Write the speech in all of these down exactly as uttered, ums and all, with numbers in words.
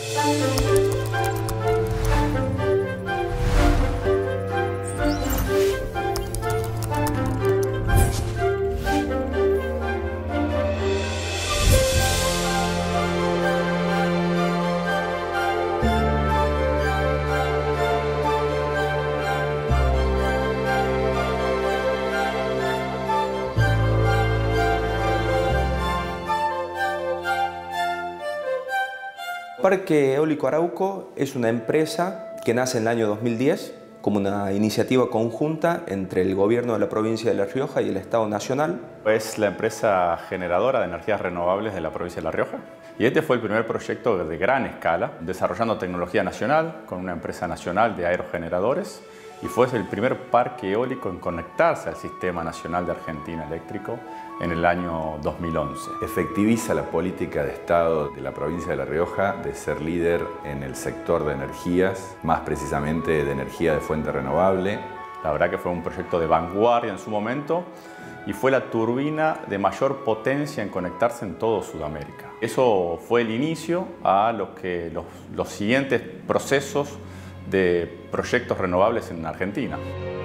Parque Eólico Arauco es una empresa que nace en el año dos mil diez como una iniciativa conjunta entre el gobierno de la provincia de La Rioja y el Estado Nacional. Es la empresa generadora de energías renovables de la provincia de La Rioja. Y este fue el primer proyecto de gran escala, desarrollando tecnología nacional con una empresa nacional de aerogeneradores. Y fue el primer parque eólico en conectarse al Sistema Nacional de Argentina Eléctrico en el año dos mil once. Efectiviza la política de Estado de la provincia de La Rioja de ser líder en el sector de energías, más precisamente de energía de fuente renovable. La verdad que fue un proyecto de vanguardia en su momento y fue la turbina de mayor potencia en conectarse en todo Sudamérica. Eso fue el inicio a lo que los, los siguientes procesos de proyectos renovables en Argentina.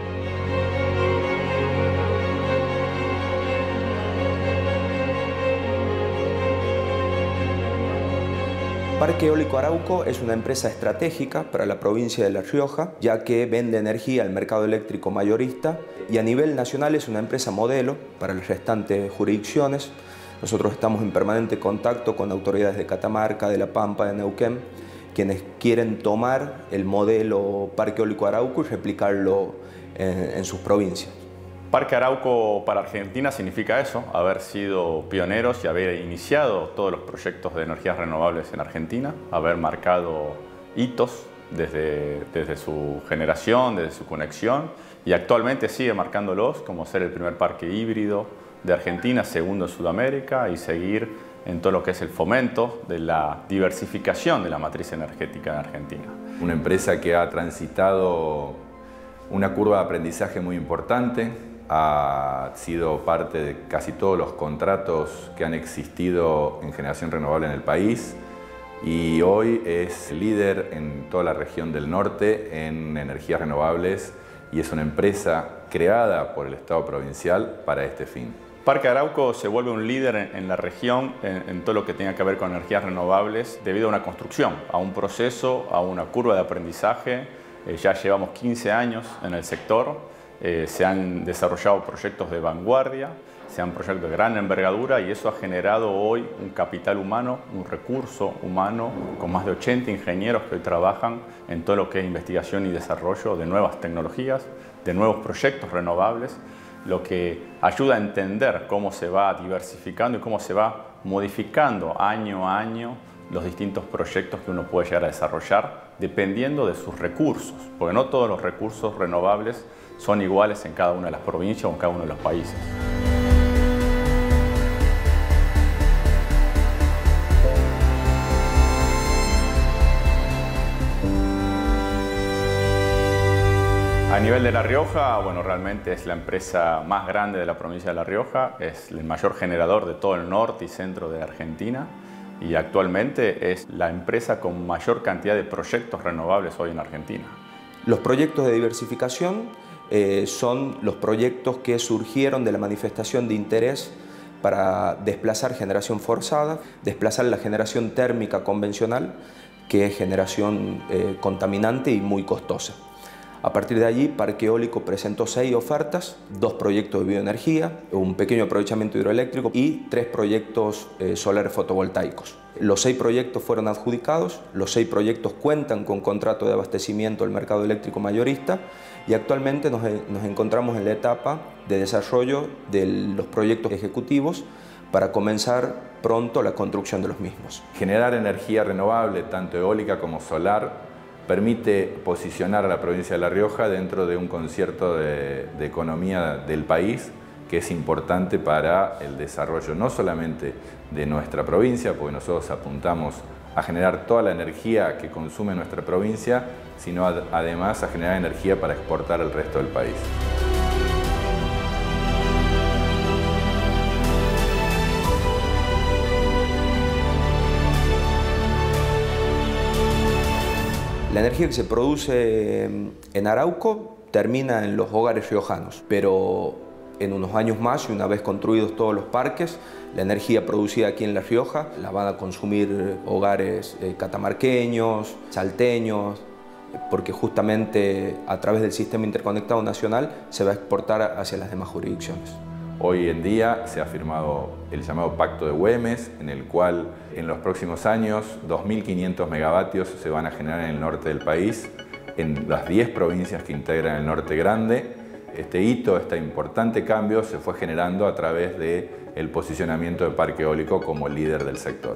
Parque Eólico Arauco es una empresa estratégica para la provincia de La Rioja, ya que vende energía al mercado eléctrico mayorista y a nivel nacional es una empresa modelo para las restantes jurisdicciones. Nosotros estamos en permanente contacto con autoridades de Catamarca, de La Pampa, de Neuquén, quienes quieren tomar el modelo Parque Eólico Arauco y replicarlo en, en sus provincias. Parque Arauco para Argentina significa eso, haber sido pioneros y haber iniciado todos los proyectos de energías renovables en Argentina, haber marcado hitos desde, desde su generación, desde su conexión, y actualmente sigue marcándolos, como ser el primer parque híbrido de Argentina, segundo en Sudamérica, y seguir en todo lo que es el fomento de la diversificación de la matriz energética en Argentina. Una empresa que ha transitado una curva de aprendizaje muy importante, ha sido parte de casi todos los contratos que han existido en generación renovable en el país y hoy es líder en toda la región del norte en energías renovables y es una empresa creada por el Estado provincial para este fin. Parque Arauco se vuelve un líder en, en la región en, en todo lo que tenga que ver con energías renovables debido a una construcción, a un proceso, a una curva de aprendizaje. Eh, ya llevamos quince años en el sector. Eh, se han desarrollado proyectos de vanguardia, se han proyectos de gran envergadura y eso ha generado hoy un capital humano, un recurso humano con más de ochenta ingenieros que hoy trabajan en todo lo que es investigación y desarrollo de nuevas tecnologías, de nuevos proyectos renovables, lo que ayuda a entender cómo se va diversificando y cómo se va modificando año a año los distintos proyectos que uno puede llegar a desarrollar dependiendo de sus recursos, porque no todos los recursos renovables son iguales en cada una de las provincias o en cada uno de los países. A nivel de La Rioja, bueno, realmente es la empresa más grande de la provincia de La Rioja, es el mayor generador de todo el norte y centro de Argentina y actualmente es la empresa con mayor cantidad de proyectos renovables hoy en Argentina. Los proyectos de diversificación eh, son los proyectos que surgieron de la manifestación de interés para desplazar generación forzada, desplazar la generación térmica convencional, que es generación eh, contaminante y muy costosa. A partir de allí, Parque Eólico presentó seis ofertas, dos proyectos de bioenergía, un pequeño aprovechamiento hidroeléctrico y tres proyectos eh, solares fotovoltaicos. Los seis proyectos fueron adjudicados, los seis proyectos cuentan con contrato de abastecimiento del mercado eléctrico mayorista y actualmente nos, nos encontramos en la etapa de desarrollo de los proyectos ejecutivos para comenzar pronto la construcción de los mismos. Generar energía renovable, tanto eólica como solar, permite posicionar a la provincia de La Rioja dentro de un concierto de, de economía del país que es importante para el desarrollo no solamente de nuestra provincia, porque nosotros apuntamos a generar toda la energía que consume nuestra provincia, sino ad, además a generar energía para exportar al resto del país. La energía que se produce en Arauco termina en los hogares riojanos, pero en unos años más, y una vez construidos todos los parques, la energía producida aquí en La Rioja la van a consumir hogares eh, catamarqueños, salteños, porque justamente a través del Sistema Interconectado Nacional se va a exportar hacia las demás jurisdicciones. Hoy en día se ha firmado el llamado Pacto de Güemes, en el cual en los próximos años dos mil quinientos megavatios se van a generar en el norte del país, en las diez provincias que integran el norte grande. Este hito, este importante cambio se fue generando a través del posicionamiento de Parque Eólico como líder del sector.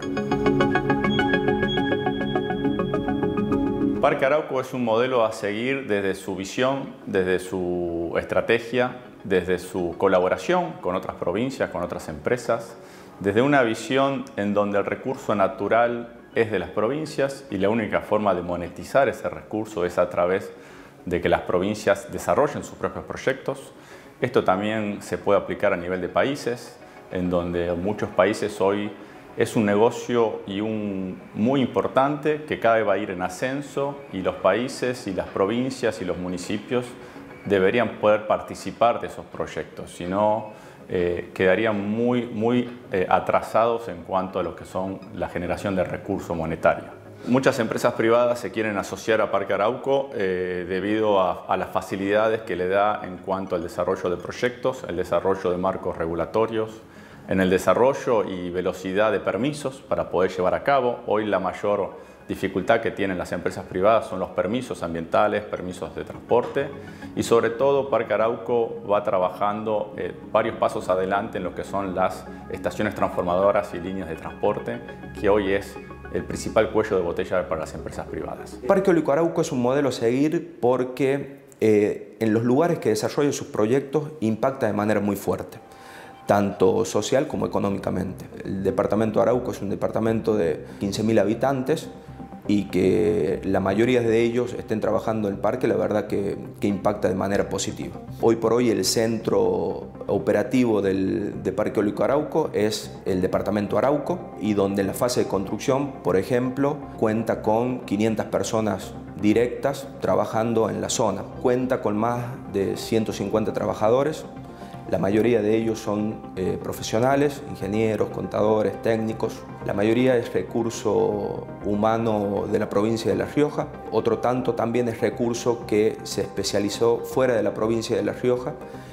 Parque Arauco es un modelo a seguir desde su visión, desde su estrategia, desde su colaboración con otras provincias, con otras empresas, desde una visión en donde el recurso natural es de las provincias y la única forma de monetizar ese recurso es a través de que las provincias desarrollen sus propios proyectos. Esto también se puede aplicar a nivel de países, en donde muchos países hoy es un negocio y un muy importante que cada vez va a ir en ascenso y los países y las provincias y los municipios deberían poder participar de esos proyectos, si no eh, quedarían muy, muy eh, atrasados en cuanto a lo que son la generación de recurso monetario. Muchas empresas privadas se quieren asociar a Parque Arauco eh, debido a, a las facilidades que le da en cuanto al desarrollo de proyectos, el desarrollo de marcos regulatorios, en el desarrollo y velocidad de permisos para poder llevar a cabo. Hoy la mayor dificultad que tienen las empresas privadas son los permisos ambientales, permisos de transporte y sobre todo Parque Arauco va trabajando eh, varios pasos adelante en lo que son las estaciones transformadoras y líneas de transporte, que hoy es el principal cuello de botella para las empresas privadas. Parque Eólico Arauco es un modelo a seguir porque eh, en los lugares que desarrolla sus proyectos impacta de manera muy fuerte, tanto social como económicamente. El departamento de Arauco es un departamento de quince mil habitantes y que la mayoría de ellos estén trabajando en el parque, la verdad que, que impacta de manera positiva. Hoy por hoy el centro operativo del, de Parque Eólico Arauco es el departamento Arauco y donde en la fase de construcción, por ejemplo, cuenta con quinientas personas directas trabajando en la zona. Cuenta con más de ciento cincuenta trabajadores. La mayoría de ellos son eh, profesionales, ingenieros, contadores, técnicos. La mayoría es recurso humano de la provincia de La Rioja. Otro tanto también es recurso que se especializó fuera de la provincia de La Rioja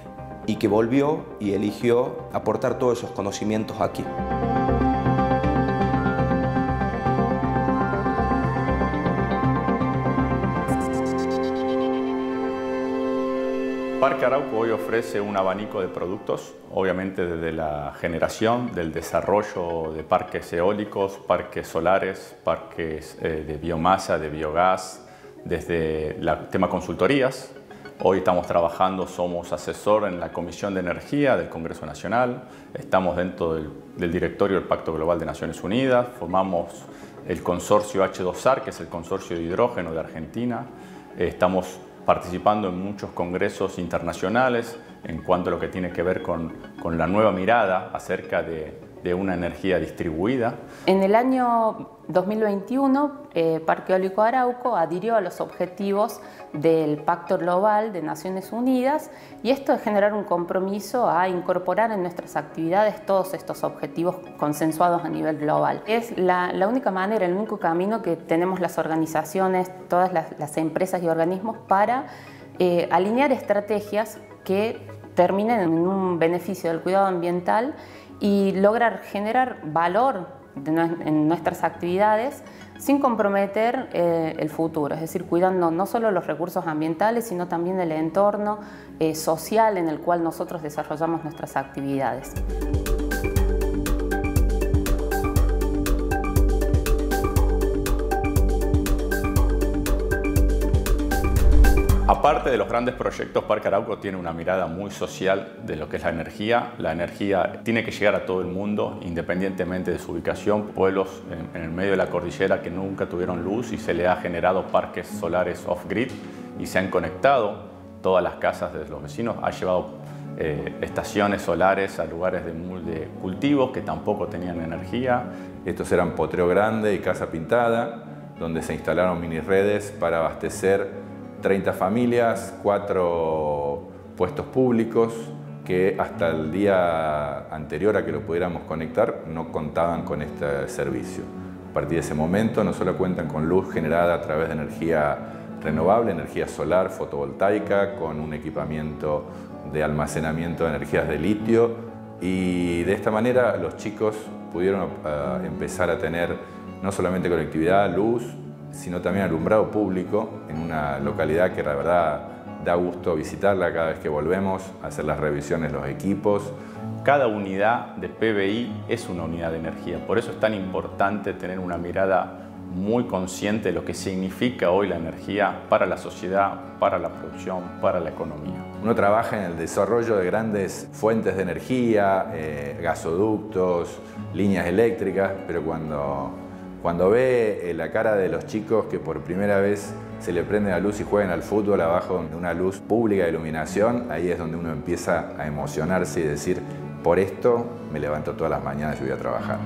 y que volvió y eligió aportar todos esos conocimientos aquí. Parque Arauco hoy ofrece un abanico de productos, obviamente desde la generación, del desarrollo de parques eólicos, parques solares, parques eh, de biomasa, de biogás, desde el tema consultorías. Hoy estamos trabajando, somos asesor en la Comisión de Energía del Congreso Nacional, estamos dentro del, del directorio del Pacto Global de Naciones Unidas, formamos el consorcio H dos A R, que es el consorcio de hidrógeno de Argentina, eh, estamos participando en muchos congresos internacionales en cuanto a lo que tiene que ver con, con la nueva mirada acerca de, de una energía distribuida. En el año dos mil veintiuno, eh, Parque Eólico Arauco adhirió a los objetivos del Pacto Global de Naciones Unidas y esto es generar un compromiso a incorporar en nuestras actividades todos estos objetivos consensuados a nivel global. Es la, la única manera, el único camino que tenemos las organizaciones, todas las, las empresas y organismos para eh, alinear estrategias que terminen en un beneficio del cuidado ambiental y lograr generar valor en nuestras actividades sin comprometer eh, el futuro, es decir, cuidando no solo los recursos ambientales, sino también el entorno eh, social en el cual nosotros desarrollamos nuestras actividades. Aparte de los grandes proyectos, Parque Arauco tiene una mirada muy social de lo que es la energía. La energía tiene que llegar a todo el mundo, independientemente de su ubicación. Pueblos en, en el medio de la cordillera que nunca tuvieron luz y se le ha generado parques solares off-grid y se han conectado todas las casas de los vecinos. Ha llevado eh, estaciones solares a lugares de, de cultivos que tampoco tenían energía. Estos eran Potrero Grande y Casa Pintada, donde se instalaron mini redes para abastecer treinta familias, cuatro puestos públicos que hasta el día anterior a que lo pudiéramos conectar no contaban con este servicio. A partir de ese momento no solo cuentan con luz generada a través de energía renovable, energía solar, fotovoltaica, con un equipamiento de almacenamiento de energías de litio, y de esta manera los chicos pudieron uh, empezar a tener no solamente conectividad, luz, sino también alumbrado público en una localidad que la verdad da gusto visitarla cada vez que volvemos a hacer las revisiones, los equipos. Cada unidad de P B I es una unidad de energía, por eso es tan importante tener una mirada muy consciente de lo que significa hoy la energía para la sociedad, para la producción, para la economía. Uno trabaja en el desarrollo de grandes fuentes de energía, eh, gasoductos, líneas eléctricas, pero cuando, cuando ve la cara de los chicos que por primera vez se le prende la luz y juegan al fútbol abajo de una luz pública de iluminación, ahí es donde uno empieza a emocionarse y decir, por esto me levanto todas las mañanas y voy a trabajar.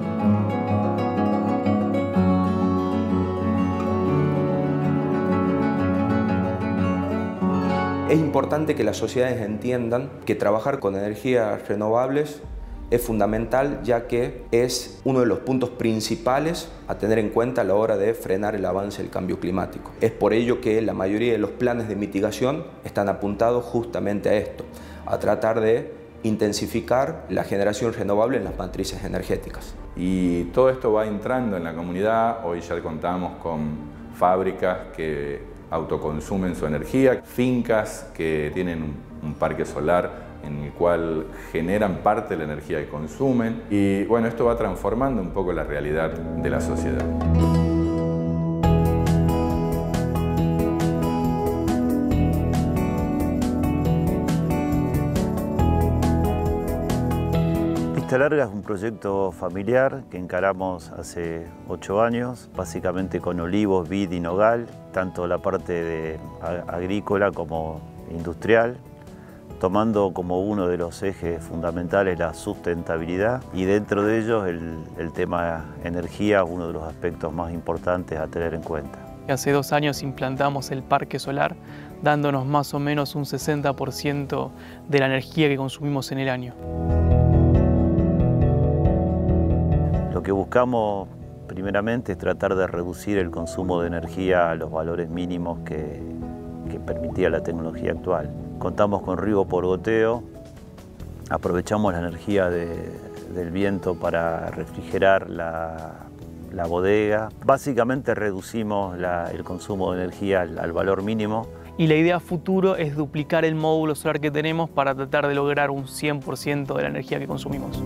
Es importante que las sociedades entiendan que trabajar con energías renovables es fundamental, ya que es uno de los puntos principales a tener en cuenta a la hora de frenar el avance del cambio climático. Es por ello que la mayoría de los planes de mitigación están apuntados justamente a esto, a tratar de intensificar la generación renovable en las matrices energéticas. Y todo esto va entrando en la comunidad. Hoy ya contamos con fábricas que autoconsumen su energía, fincas que tienen un, un parque solar en el cual generan parte de la energía que consumen, y bueno, esto va transformando un poco la realidad de la sociedad. Vista Larga es un proyecto familiar que encaramos hace ocho años, básicamente con olivos, vid y nogal, tanto la parte de agrícola como industrial, tomando como uno de los ejes fundamentales la sustentabilidad, y dentro de ellos el, el tema energía, uno de los aspectos más importantes a tener en cuenta. Hace dos años implantamos el parque solar, dándonos más o menos un sesenta por ciento de la energía que consumimos en el año. Lo que buscamos primeramente es tratar de reducir el consumo de energía a los valores mínimos que, que permitía la tecnología actual. Contamos con riego por goteo, aprovechamos la energía de, del viento para refrigerar la, la bodega. Básicamente reducimos la, el consumo de energía al, al valor mínimo. Y la idea futuro es duplicar el módulo solar que tenemos para tratar de lograr un cien por ciento de la energía que consumimos.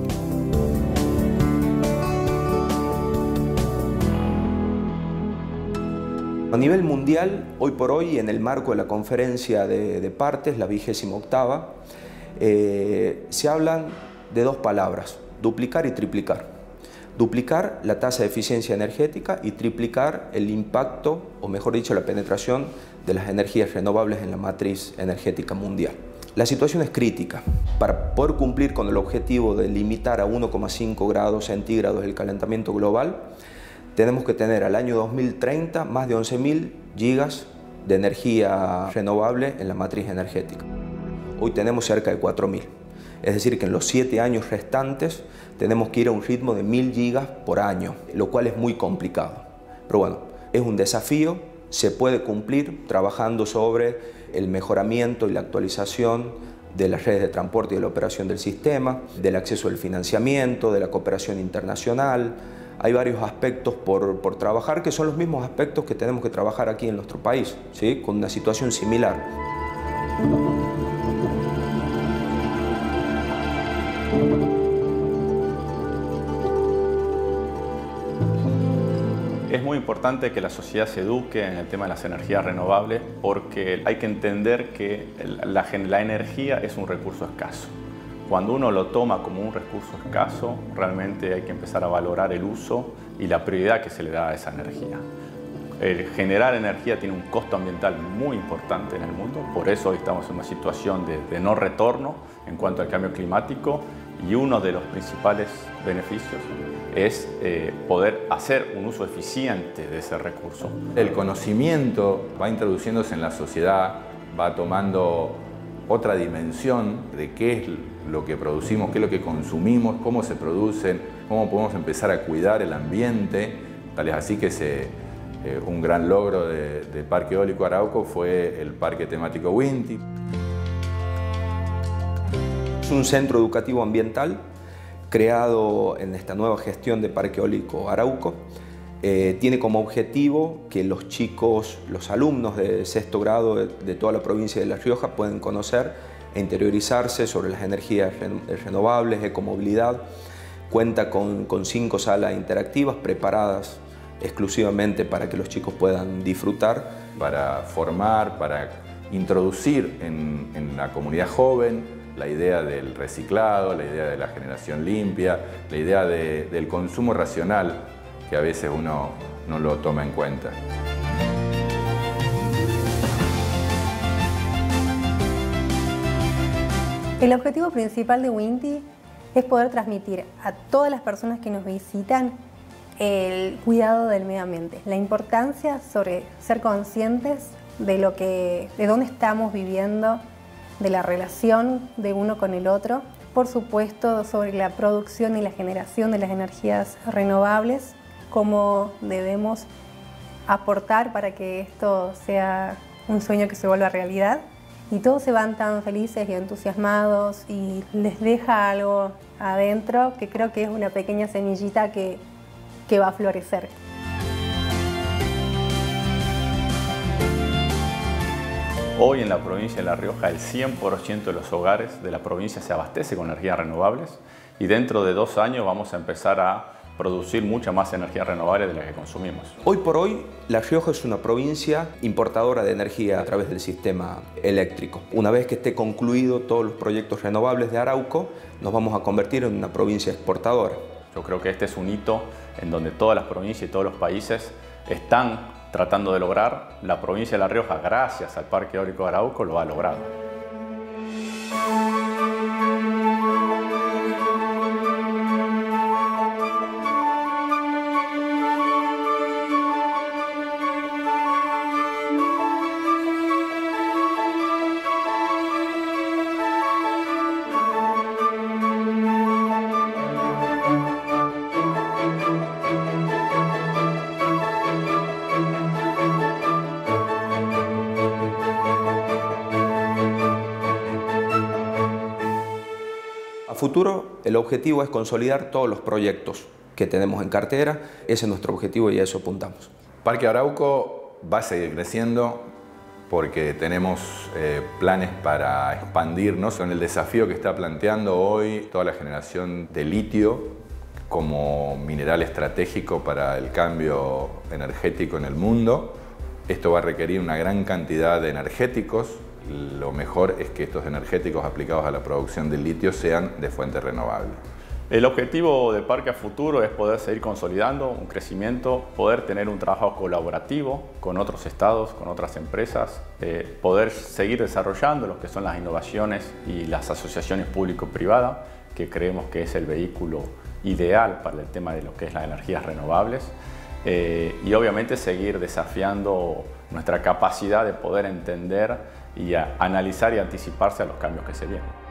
A nivel mundial, hoy por hoy, en el marco de la conferencia de, de partes, la vigésima octava, eh, se hablan de dos palabras, duplicar y triplicar. Duplicar la tasa de eficiencia energética y triplicar el impacto, o mejor dicho, la penetración de las energías renovables en la matriz energética mundial. La situación es crítica. Para poder cumplir con el objetivo de limitar a uno coma cinco grados centígrados el calentamiento global, tenemos que tener al año dos mil treinta más de once mil gigas de energía renovable en la matriz energética. Hoy tenemos cerca de cuatro mil. Es decir, que en los siete años restantes tenemos que ir a un ritmo de mil gigas por año, lo cual es muy complicado. Pero bueno, es un desafío, se puede cumplir trabajando sobre el mejoramiento y la actualización de las redes de transporte y de la operación del sistema, del acceso al financiamiento, de la cooperación internacional. Hay varios aspectos por, por trabajar que son los mismos aspectos que tenemos que trabajar aquí en nuestro país, ¿sí? Con una situación similar. Es muy importante que la sociedad se eduque en el tema de las energías renovables, porque hay que entender que la, la energía es un recurso escaso. Cuando uno lo toma como un recurso escaso, realmente hay que empezar a valorar el uso y la prioridad que se le da a esa energía. El generar energía tiene un costo ambiental muy importante en el mundo, por eso hoy estamos en una situación de, de no retorno en cuanto al cambio climático, Y uno de los principales beneficios es eh, poder hacer un uso eficiente de ese recurso. El conocimiento va introduciéndose en la sociedad, va tomando otra dimensión de qué es lo que producimos, qué es lo que consumimos, cómo se producen, cómo podemos empezar a cuidar el ambiente. Tal es así que se, eh, un gran logro de, de Parque Eólico Arauco fue el Parque Temático WINTI. Es un centro educativo ambiental creado en esta nueva gestión de Parque Eólico Arauco. Eh, tiene como objetivo que los chicos, los alumnos de sexto grado de, de toda la provincia de La Rioja puedan conocer e interiorizarse sobre las energías renovables, ecomovilidad. Cuenta con, con cinco salas interactivas preparadas exclusivamente para que los chicos puedan disfrutar. Para formar, para introducir en, en la comunidad joven la idea del reciclado, la idea de la generación limpia, la idea de, del consumo racional, que a veces uno no lo toma en cuenta. El objetivo principal de WINTI es poder transmitir a todas las personas que nos visitan el cuidado del medio ambiente, la importancia sobre ser conscientes de, lo que, de dónde estamos viviendo, de la relación de uno con el otro, por supuesto sobre la producción y la generación de las energías renovables, cómo debemos aportar para que esto sea un sueño que se vuelva realidad. Y todos se van tan felices y entusiasmados y les deja algo adentro que creo que es una pequeña semillita que, que va a florecer. Hoy en la provincia de La Rioja el cien por ciento de los hogares de la provincia se abastece con energías renovables y dentro de dos años vamos a empezar a producir mucha más energía renovable de la que consumimos. Hoy por hoy, La Rioja es una provincia importadora de energía a través del sistema eléctrico. Una vez que esté concluido todos los proyectos renovables de Arauco, nos vamos a convertir en una provincia exportadora. Yo creo que este es un hito en donde todas las provincias y todos los países están tratando de lograr. La provincia de La Rioja, gracias al Parque Eólico Arauco, lo ha logrado. A futuro, el objetivo es consolidar todos los proyectos que tenemos en cartera. Ese es nuestro objetivo y a eso apuntamos. Parque Arauco va a seguir creciendo porque tenemos eh, planes para expandirnos con el desafío que está planteando hoy toda la generación de litio como mineral estratégico para el cambio energético en el mundo. Esto va a requerir una gran cantidad de energéticos. Lo mejor es que estos energéticos aplicados a la producción del litio sean de fuente renovable. El objetivo del Parque a futuro es poder seguir consolidando un crecimiento, poder tener un trabajo colaborativo con otros estados, con otras empresas, eh, poder seguir desarrollando lo que son las innovaciones y las asociaciones público-privadas, que creemos que es el vehículo ideal para el tema de lo que es las energías renovables. Eh, y obviamente seguir desafiando nuestra capacidad de poder entender y a analizar y anticiparse a los cambios que se vienen.